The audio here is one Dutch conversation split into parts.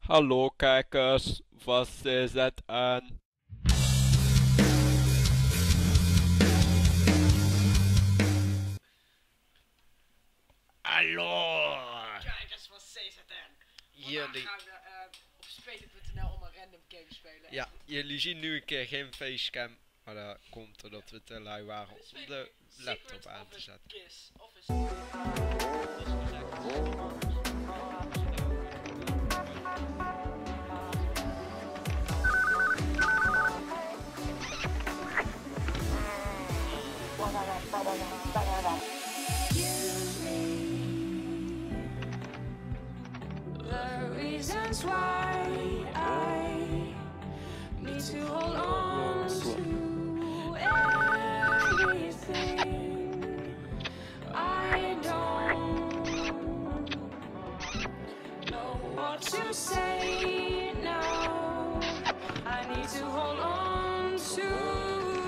Hallo kijkers, wat is het aan? Hallo! Kijkers van CZN. Vandaag Jullie, gaan we op spelen.nl om een random game te spelen. ja, jullie zien nu een keer geen facecam, maar dat komt doordat we te lui waren om de laptop aan te zetten. Kiss, of is The reasons why I need to hold on to everything. I don't know what to say now. I need to hold on to.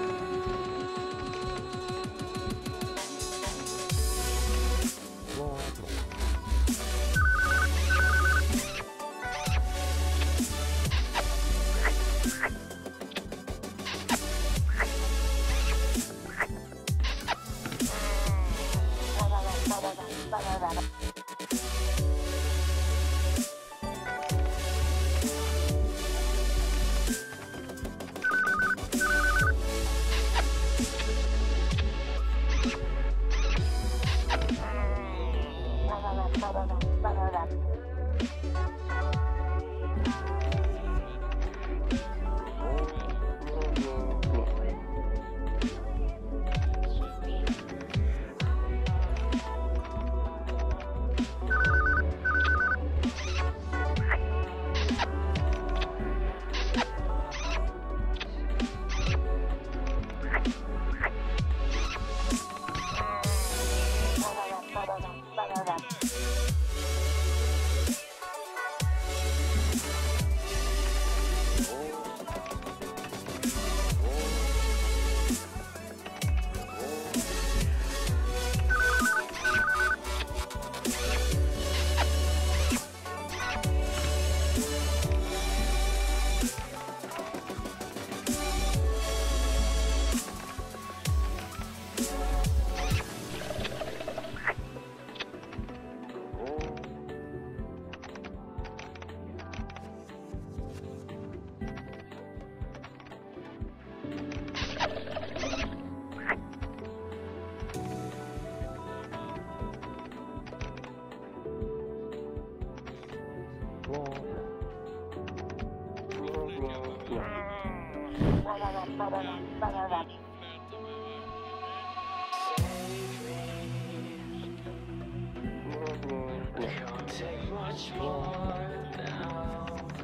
Can't take much more now.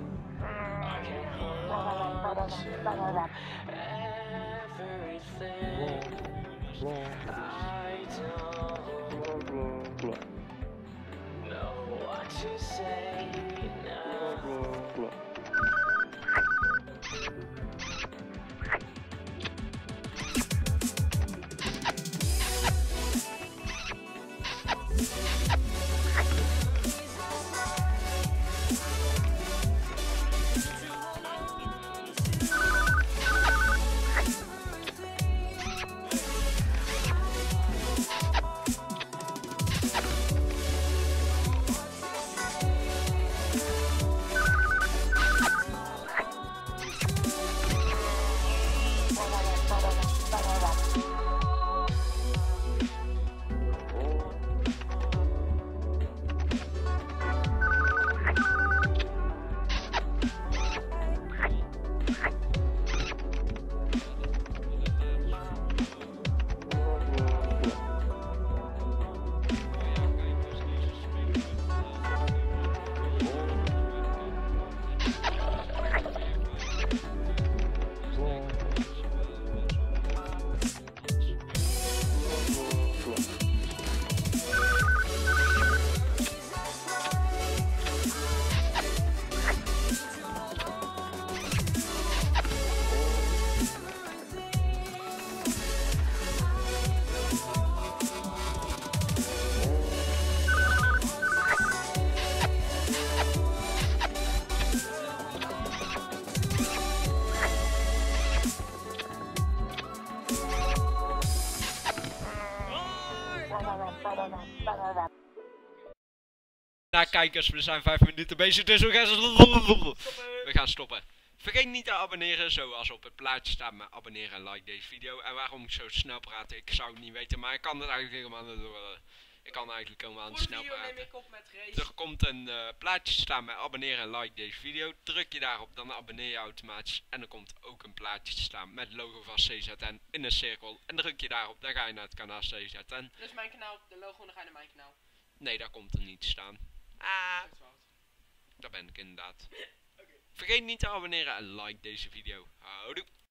I can hold on to everything. I don't know what to say now. Nou kijkers, we zijn 5 minuten bezig, dus we gaan stoppen. Vergeet niet te abonneren, zoals op het plaatje staat, maar abonneer en like deze video. En waarom ik zo snel praat, ik zou het niet weten, maar ik kan het eigenlijk helemaal aan het snel neem praten. ik op met race. Er komt een plaatje staan met abonneer en like deze video. Druk je daarop, dan abonneer je automatisch. En er komt ook een plaatje te staan met het logo van CZN in een cirkel. En druk je daarop, dan ga je naar het kanaal CZN. Dus mijn kanaal, de logo, dan ga je naar mijn kanaal. Nee, daar komt er niet te staan. Ah, Dat is fout. daar ben ik inderdaad. Vergeet niet te abonneren en like deze video. Houdoe.